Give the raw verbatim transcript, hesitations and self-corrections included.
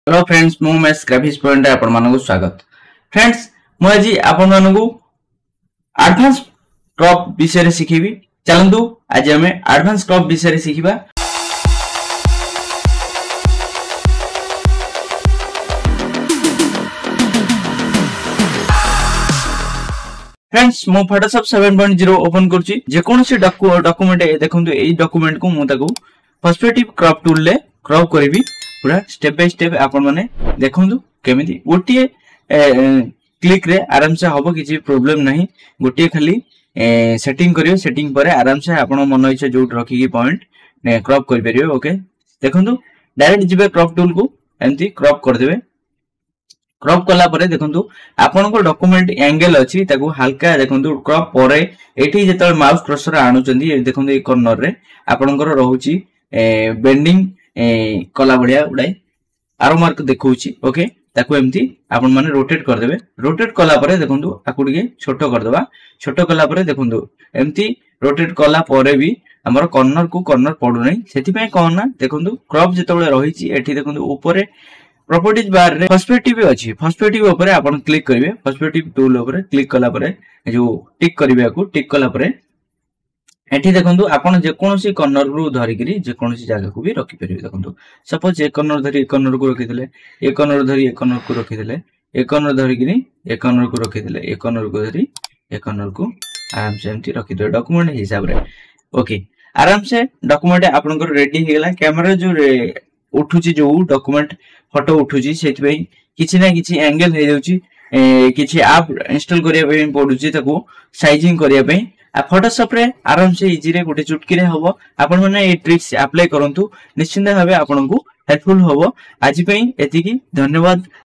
Hello friends मु मैस graphics point रे आपण मानकु स्वागत। फ्रेंड्स मु आज आपण मानकु एडवांस क्रॉप विषय रे सिखिबी। चलंतु आज हमें एडवांस क्रॉप विषय रे सिखिबा। फ्रेंड्स मु Photoshop seven point zero open करछि। जे कोनोसी डॉक्यूमेंट देखंतु एई डॉक्यूमेंट को मु ताकू पर्सपेक्टिव क्रॉप टूल ले क्रॉप करबी। पूरा स्टेप बाय स्टेप आपण माने देखंतु केमिति गोटिए क्लिक रे आराम से हबो, किछि प्रॉब्लम नहीं। गोटिए खाली सेटिंग करियो, सेटिंग परे आराम से आपण मन इच्छा जो रखी की पॉइंट क्रॉप कर परियो। ओके देखंतु डायरेक्ट जिबे क्रॉप टूल को एंती क्रॉप कर देबे। क्रॉप कला परे देखंतु आपण को डॉक्यूमेंट एंगल अछि ताकू हल्का देखंतु क्रॉप परे एठी जेतल माउस कर्सर आनुचंदी देखंतु ए कॉर्नर रे आपणकर रहउची बेंडिंग कला बढ़िया उड़ाई आरो मार्क देखौची। ओके ताकू एमती आपण माने रोटेट कर देबे। रोटेट कला परे देखंतु आकु टिके छोटो कर देबा। छोटो कला परे देखंतु एमती रोटेट कला परे भी हमर कॉर्नर को कॉर्नर पडु नै। सेति पय कोन ना देखंतु क्रॉप जेतबेले रहिची एठी देखंतु ऊपरे प्रॉपर्टीज बार रे पर्सपेक्टिव अछि। पर्सपेक्टिव ऊपरे आपण क्लिक करिवे। पर्सपेक्टिव टूल ऊपरे क्लिक कला परे जो टिक करिवे आकु टिक कला परे एठी देखंतु आपण जे कोनोसी कॉर्नर रु धरि करी जे कोनोसी जगह को भी रखि परिबे। देखंतु सपोज एक कॉर्नर धरि एक कॉर्नर को रखि देले, एक कॉर्नर धरि एक कॉर्नर को रखि देले, एक कॉर्नर धरि करी एक कॉर्नर को रखि देले, एक कॉर्नर को धरि एक कॉर्नर को आराम से एमती रखि दे डॉक्यूमेंट हिसाब रे। ओके आराम से डॉक्यूमेंट आपनकर रेडी हे गेला। कैमरा जो उठुची जो डॉक्यूमेंट फोटो उठुची सेति पई किछि ना किछि एंगल हे जाउची, किछि ऐप इंस्टॉल करिया पई पडुची ताको साइजिंग करिया पई आ फोटोशॉप रे आराम से इजी रे गोटे चुटकी रे हबो। आपण माने ए ट्रिक्स अप्लाई करंतु, निश्चित भाबे आपनकु हेल्पफुल हबो। आज पई एतिकी धन्यवाद।